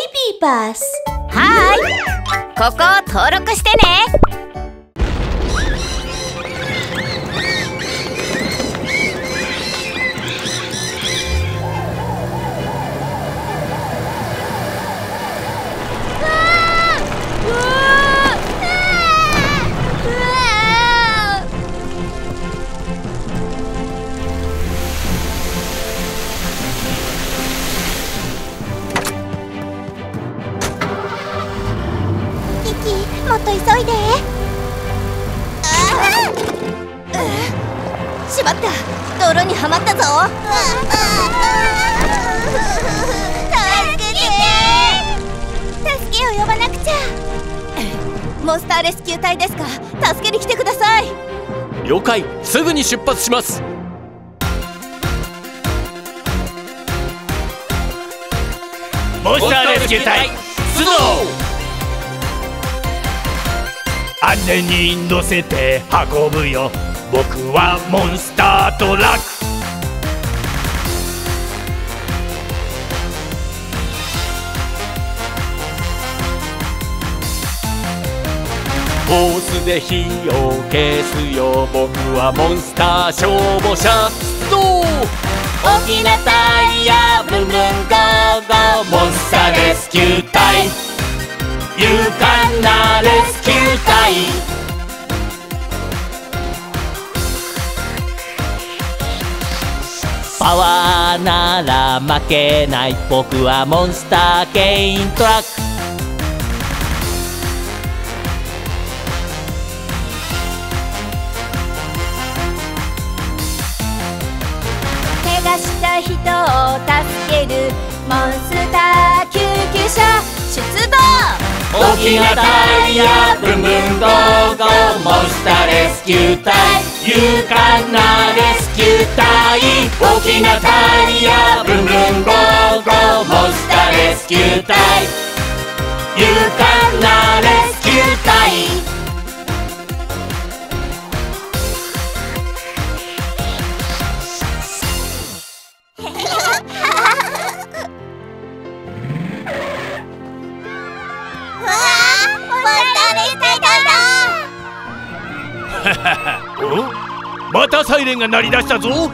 Baby Bus。 はーい、ここを登録してね。 もっと急いで。 しまった、泥にはまったぞ。 助けを呼ばなくちゃ。 モンスターレスキュー隊ですか？助けに来てください。 了解、すぐに出発します。 モンスターレスキュー隊出動。安全に乗せて運ぶよ。僕はモンスタートラック。ホースで火を消すよ。僕はモンスター消防車出動。大きなタイヤブンブンゴーゴー。モンスターレスキュー隊、勇敢なレスキュー隊。パワーなら負けない。僕はモンスターケイントラック。 怪我した人を助けるモンスター救急車出動。 大きなタイヤブンブンゴーゴー。モンスターレスキュー隊、勇敢なレスキュー隊。大きなタイヤブンブンゴーゴー。モンスターレスキュー隊、勇敢なレスキュー隊。またサイレンが鳴り出したぞ。モン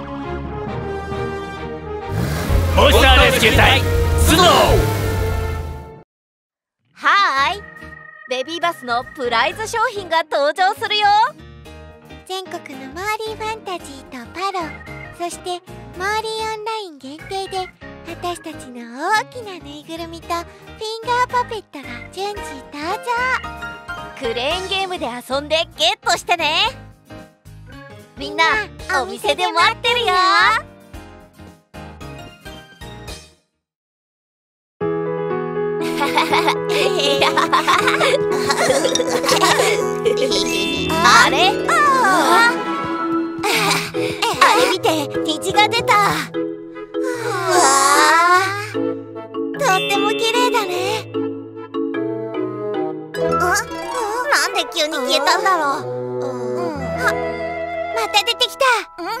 スターレスキュー隊出動。 はーい、ベビーバスのプライズ商品が登場するよ。 全国のモーリーファンタジーとパロ、そしてモーリーオンライン限定で私たちの大きなぬいぐるみとフィンガーパペットが順次登場。 クレーンゲームで遊んでゲットしてね。みんなお店で待ってるよ。あれ？あれ見て、虹が出た。 わー、とっても綺麗だね。 なんで急に消えたんだろう。 また出てきた。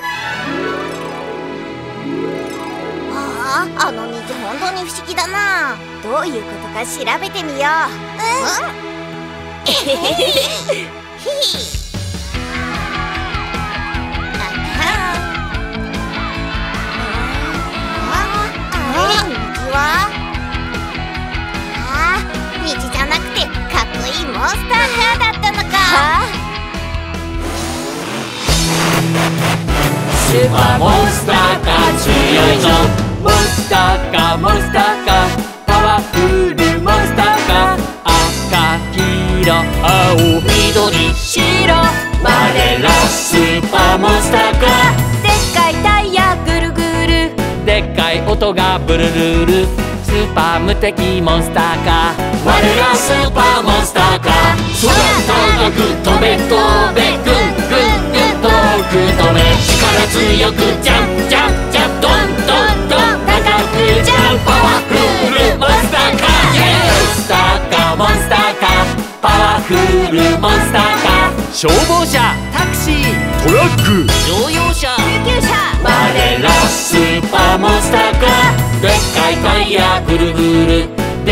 あの虹本当に不思議だな。どういうことか調べてみよう。虹じゃなくてかっこいいモンスターカーだったのか。 スーパーモンスターカー強いぞ。モンスターカーモンスターカー、パワフルモンスターカー。赤黄色青緑白、我らスーパーモンスターカー。 でっかいタイヤぐるぐる、 でっかい音がブルルル。スーパー無敵モンスターカー、我らスーパーモンスターカー。空高く飛べ飛べ、ぐんぐんぐん遠く飛べ。力強くジャンプジャンプジャンプ、ドンドンドン高くジャンプ。パワフルモンスターカー、モンスターカーモンスターカー、パワフルモンスターカー。消防車、タクシー、トラック、乗用車、 救急車。 我らスーパーモンスターカー。でっかいタイヤぐるぐる、で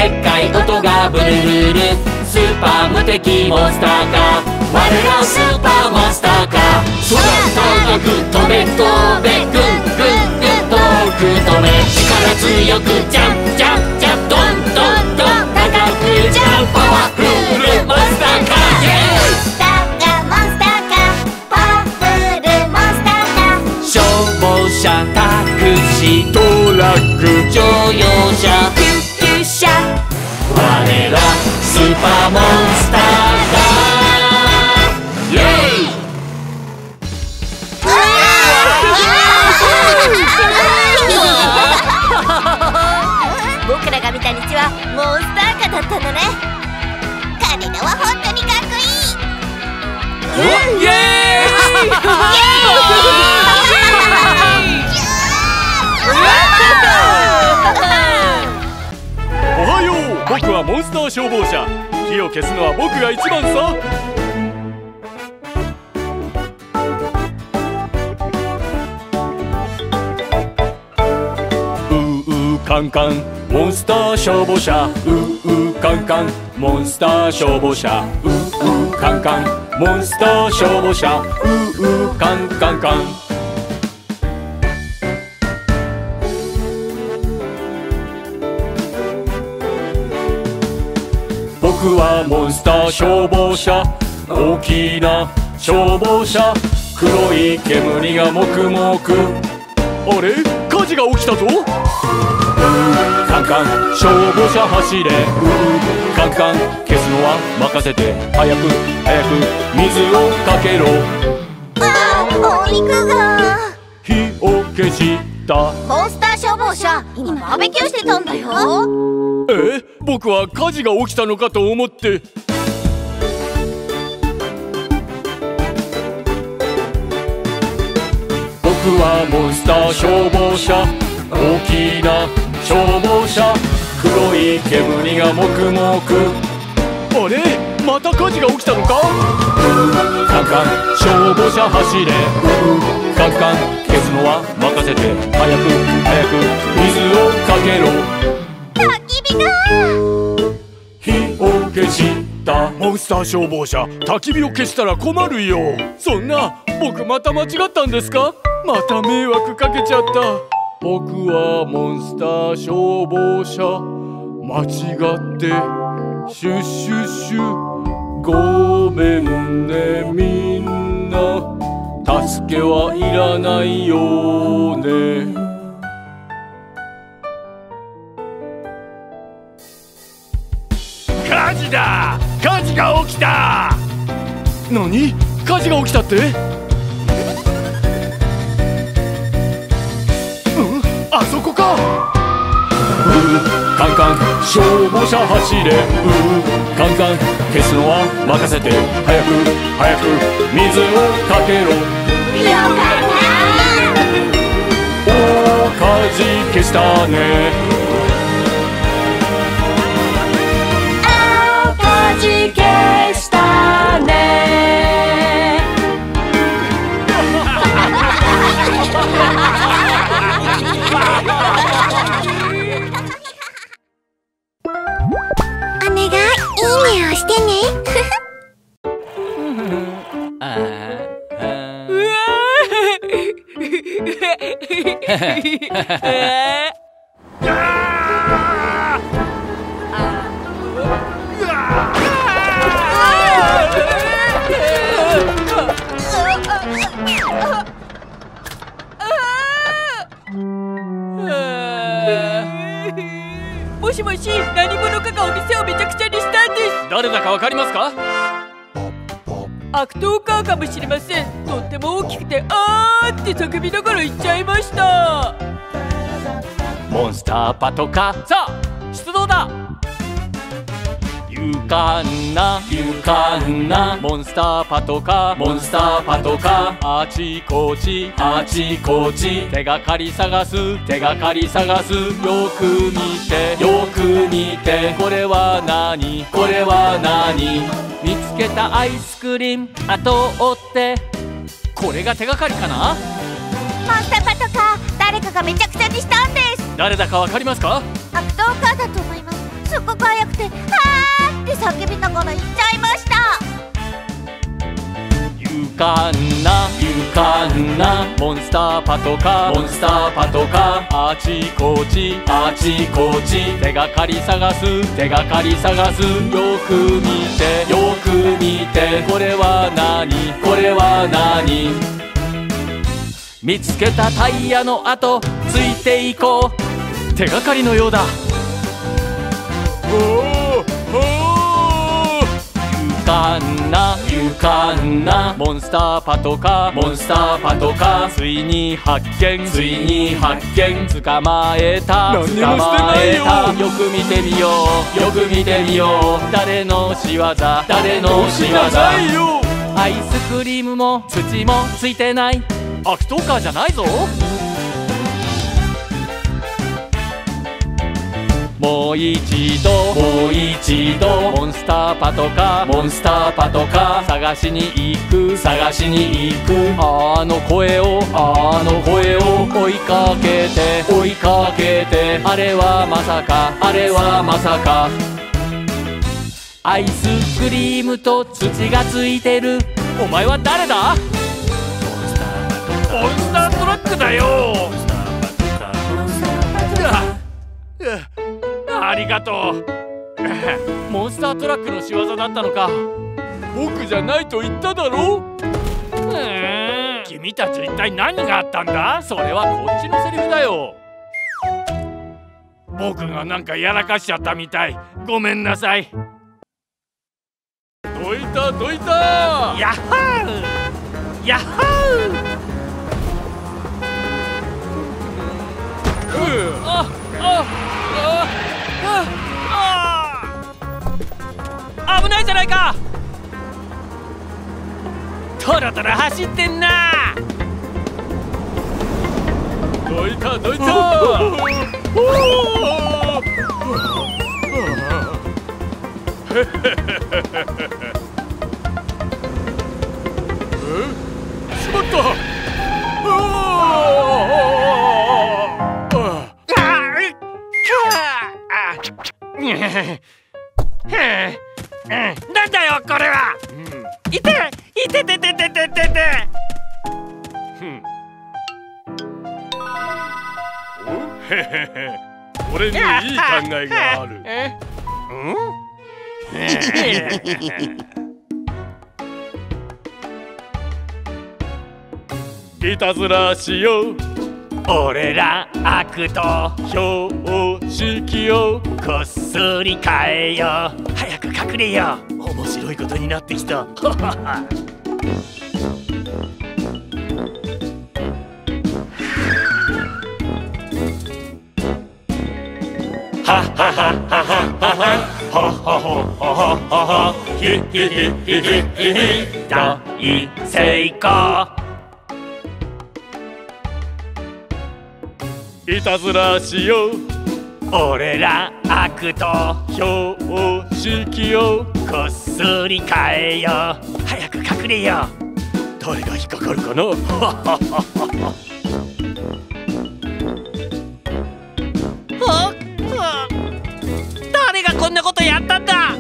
敵モンスターか我らスーパーモンスターか空飛ぶ飛べ飛べぐんぐんぐん遠く飛べ力強くジャンプジャンプジャンプドンドンドン高くジャンプパワフルモンスターかイエーイモンスターかモンスターかパワフルモンスターか消防車タクシートラック乗用車救急車我らスーパーモンスターだイエーイ僕らが見た道はモンスターカだったんだね。 彼らは本当にかっこいい。 イエおはよう。僕はモンスター消防車。火を消すのは僕が一番さ。カンカンモンスター消防車カンカンモンスター消防車カンカンモンスター消防車カンカンカン僕はモンスター消防車大きな消防車黒い煙がもくもくあれ火事が起きたぞカンカン消防車走れカンカン消すのは任せて早く早く水をかけろお肉が火を消したモンスター消防車今バーベキューしてたんだよ。 僕は火事が起きたのかと思って僕はモンスター消防車大きな消防車黒い煙がもくもくあれまた火事が起きたのかカンカン消防車走れカンカン消すのは任せて早く早く水をかけろ焚き火が火を消したモンスター消防車焚き火を消したら困るよそんな僕また間違ったんですかまた迷惑かけちゃった僕はモンスター消防車間違ってシュッシュッシュごめんねみんな助けはいらないよね火事だ火事が起きた何火事が起きたってあそこかカンカン消防車走れカンカン消すのは任せて早く早く水をかけろよかったお火事消したね火事消したねお願いいいねをしてねもしもし、何者かがお店をめちゃくちゃにしたんです。 誰だかわかりますか悪党カーかもしれません。とっても大きくてあーって叫びながら行っちゃいました。 モンスターパトカーさあ出動だ勇敢な勇敢なモンスターパトカーモンスターパトカーあちこちあちこち手がかり探す手がかり探すよく見てよく見てこれは何これは何見つけたアイスクリーム後を追ってこれが手がかりかなモンスターパトカー誰かがめちゃくちゃにしたんです。 誰だかわかりますか悪党カーだと思います。すっごく速くてあーって叫びながら行っちゃいましかんなモンスターパトカーモンスターパトカーあちこちあちこち手がかり探す手がかり探すよく見てこれは何これは何見つけたタイヤの跡ついていこう手がかりのようだ勇敢なモンスターパトカーモンスターパトカーついに発見捕まえたよく見てみよう誰の仕業アイスクリームも土もついてない悪党カーじゃないぞもう一度モンスターパトカー探しに行くあの声を追いかけてあれはまさかアイスクリームと土がついてるお前は誰だモンスタートラックだよありがとうモンスタートラックの仕業だったのか僕じゃないと言っただろ君たち一体何があったんだそれはこっちのセリフだよ僕がなんかやらかしちゃったみたいごめんなさいどいたやっはーやっはー危ないじゃないかトロトロ走ってんなどいたしまったなんだよこれは、いて俺にいい考えがあるいたずらしよう俺ら悪党標識をこっそり変えよう早く隠れよう面白いことになってきた大成功いたずらしよう俺ら悪党標識をこっそり変えよう早く隠れよう誰が引っかかるかな誰がこんなことやったんだ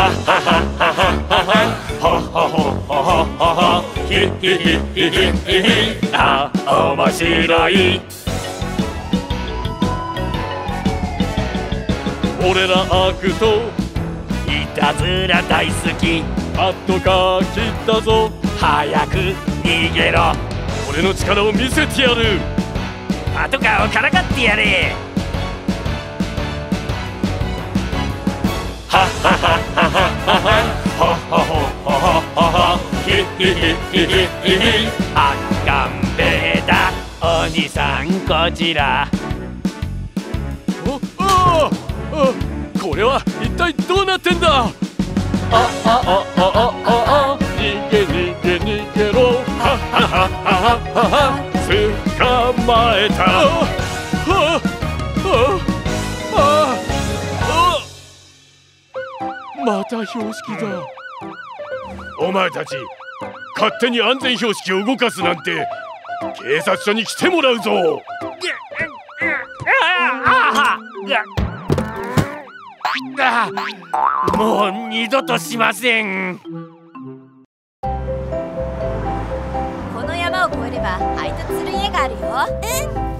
面白い俺ら悪党いたずら大好きパトカー切ったぞ早く逃げろ俺の力を見せてやるパトカーをからかってやれあかんべだお兄さんこちらこれは一体どうなってんだ逃げろ捕まえたまた標識だお前たち勝手に安全標識を動かすなんて警察署に来てもらうぞもう二度としませんは配達する家があるよ。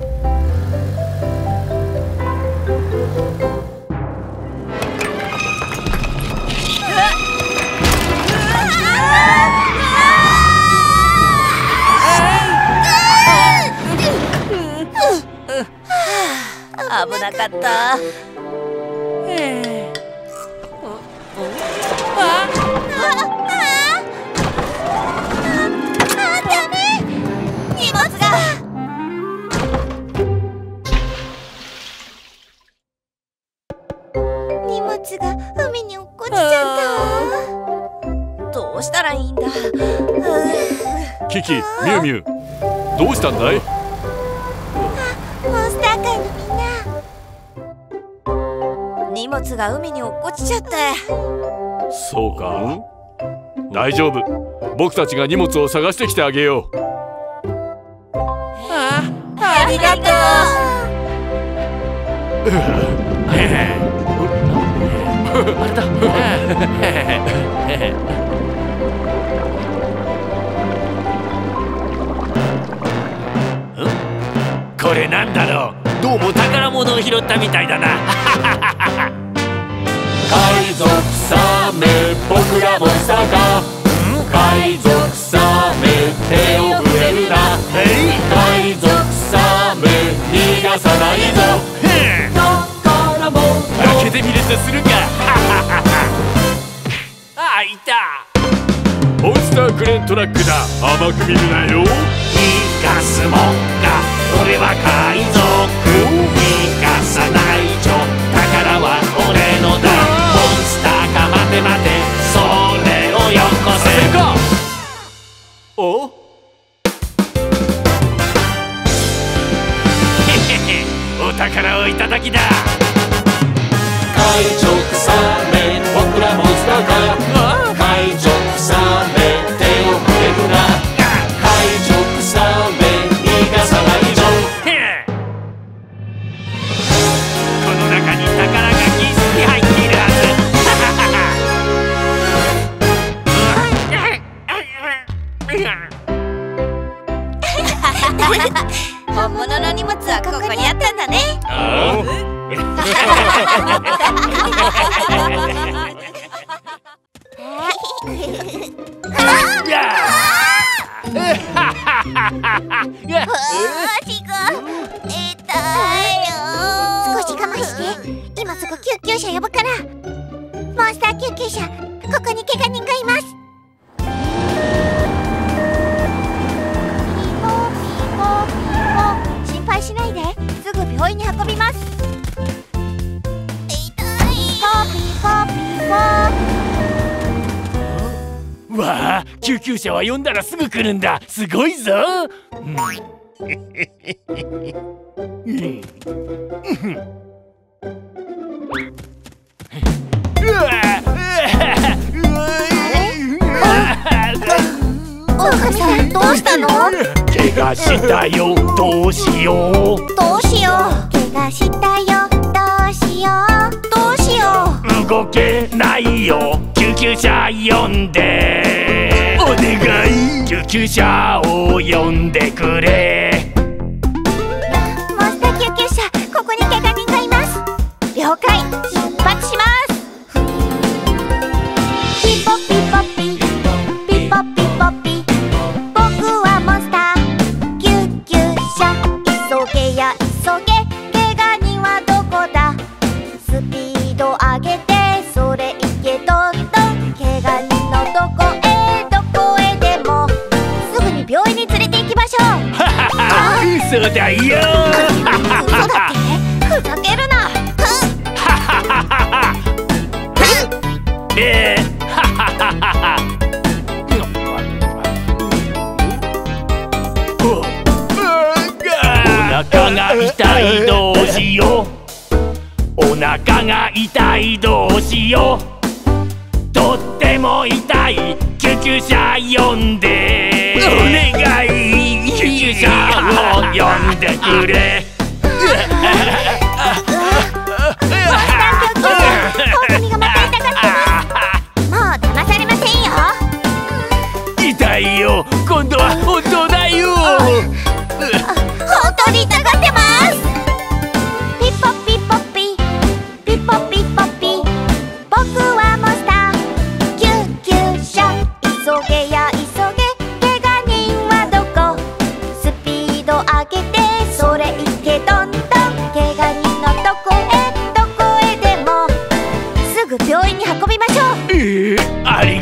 危なかった。ダメ、荷物が。 荷物が海に落っこちちゃった。どうしたらいいんだ。 キキ、ミュウミュウ、どうしたんだい？ モンスター界のみんな、 荷物が海に落っこちちゃって。 そうか。大丈夫、僕たちが荷物を探してきてあげよう。 ありがとう。 あれだ。これなんだろう。どうも宝物を拾ったみたいだな。 海賊サメ、僕らモンスターか。海賊サメ、手を触れるな。海賊サメ、逃がさないぞ。宝物開けてみるとするか。あ、いた。 モンスタークレーントラックだ。甘く見るなよ。 逃がすもんか。俺は海賊。逃がさないぞ。宝は俺のだ。モンスターか、待て待て、それをよこせ。 お？ へへへ、お宝をいただきだ。 海賊サメ、僕らモンスターか。海賊サメ、手を触れるな。海賊サメ、逃がさないぞ。 この中に宝がぎっしり入っているはず。 本物の荷物はここにあったんだね。 少し我慢して。今すぐ救急車呼ぶから。モンスター救急車、ここに怪我人がいます。ピーポーピーポーピーポー、心配しないで、すぐ病院に運びます。痛い。ピーポーピーポーピーポー。 わあ、救急車は呼んだらすぐ来るんだ。すごいぞ。 狼さん、どうしたの？ 怪我したよ、どうしよう。 どうしよう。怪我したよ、どうしよう。どうしよう。動けないよ、救急車呼んで。お願い、救急車を呼んでくれ。 モンスター救急車、ここに怪我人がいます。了解、出発します。ピポピポピ、ピポピポピ、僕はモンスター救急車。急げや急げ、怪我人はどこだ。スピード上げて、それいけどんどん。怪我人のどこへでも、すぐに病院に連れて行きましょう。 嘘だよ。 嘘だって？ふざけるな。 お腹が痛い、どうしよう。お腹が痛い、どうしよう。とっても痛い、救急車呼んで。お願い、救急車を呼んでくれ。 狼がまた痛がってます。もう騙されませんよ。 痛いよ、今度は本当だよ。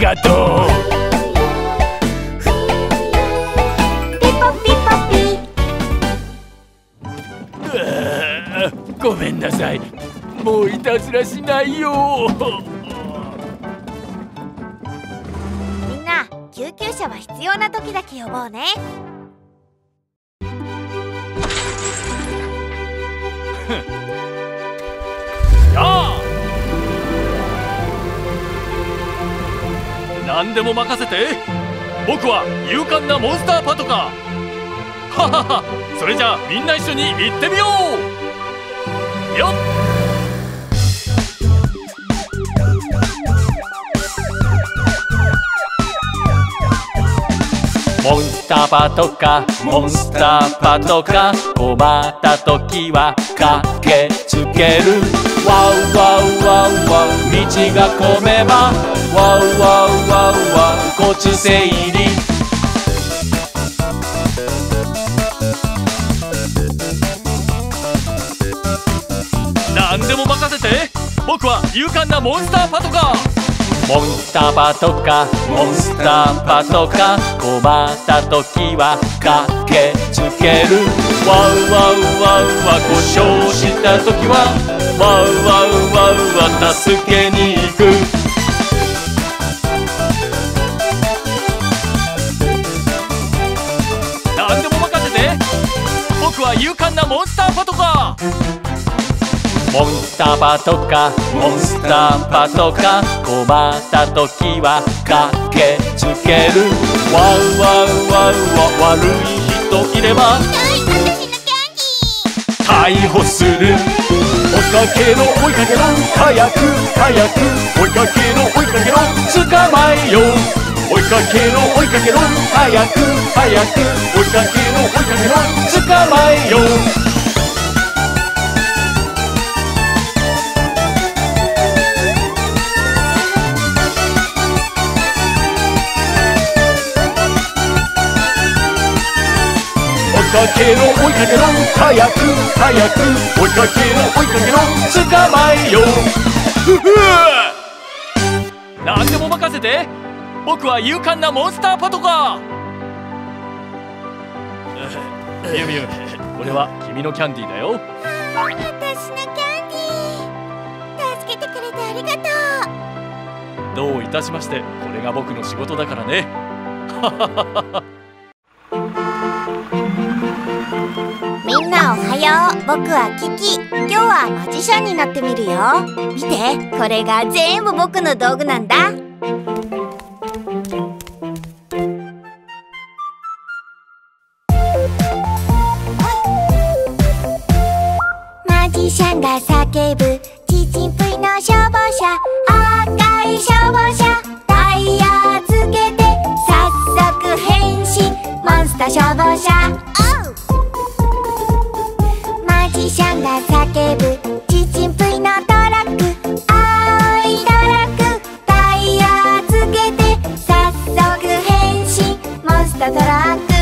がとう。 ピポピポピ。 ごめんなさい。もういたずらしないよ。 みんな、救急車は必要な時だけ呼ぼうね。 やあ、何でも任せて。僕は勇敢なモンスターパトカー。ははは。それじゃあみんな一緒に行ってみようよっ。モンスターパトカー、モンスターパトカー、困った時は駆けつける。ワウワウワウワウ、道が混めばワウワウワウワウ、こっち整理。何でも任せて。僕は勇敢なモンスターパトカー。モンスターパトカー、モンスターパトカー、困った時は駆けつける。ワウワウワウワ、故障した時はワウワウワウワ、助けに行く。何でも任せて。僕は勇敢なモンスターパトカー。モンスターパトカー、モンスターパトカー、困った時は駆けつける。ワウワウワウワ、悪い人いれば逮捕する。追いかけろ追いかけろ、早く早く、追いかけろ追いかけろ、捕まえよう。追いかけろ追いかけろ、早く早く、追いかけろ追いかけろ、捕まえよう。追いかけろ追いかけろ、早く早く、追いかけろ追いかけろ、捕まえよう。ふふ何でも任せて。僕は勇敢なモンスターパトカー。みゆみゆ、これは君のキャンディーだよ。 私のキャンディー、助けてくれてありがとう。 どういたしまして。これが僕の仕事だからね。 みんなおはよう。僕はキキ。今日はマジシャンになってみるよ。見て、これが全部僕の道具なんだ。マジシャンが叫ぶ、ちちんぷいの消防車、赤い消防車、タイヤつけて早速変身、モンスター消防車。マジシャンが叫ぶ、ちちんぷいのトラック、青いトラック、タイヤつけて早速変身、モンスタートラック。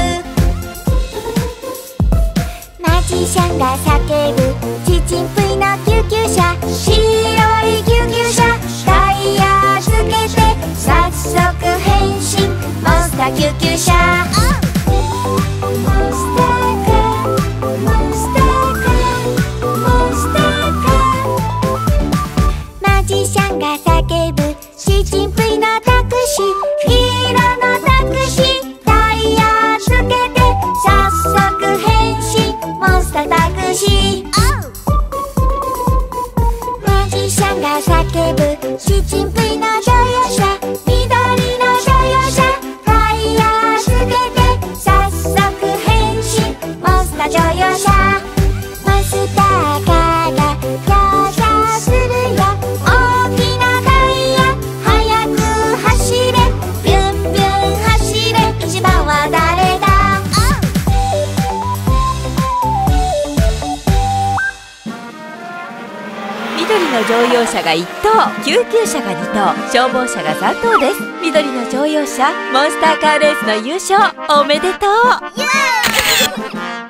マジシャンが叫ぶ、ちちんぷいの救急車、白い救急車、タイヤつけて早速変身、モンスター救急車。モンスターカー、モンスターカー、モンスターカー。マジシャンが叫ぶ、ちちんぷいのタクシー、黄色のタクシー、タイヤつけて早速変身、モンスタータクシー。マジシャンが叫ぶ、ちちんぷいの乗用車、緑の乗用車、タイヤつけて早速変身、モンスター乗用車。モンスターカーが乗車するよ、大きなタイヤ、速く走れ、ビュンビュン走れ、一番は誰だ。 緑の乗用車が1頭、救急車が2頭、消防車が3頭です。緑の乗用車、モンスターカーレースの優勝おめでとう。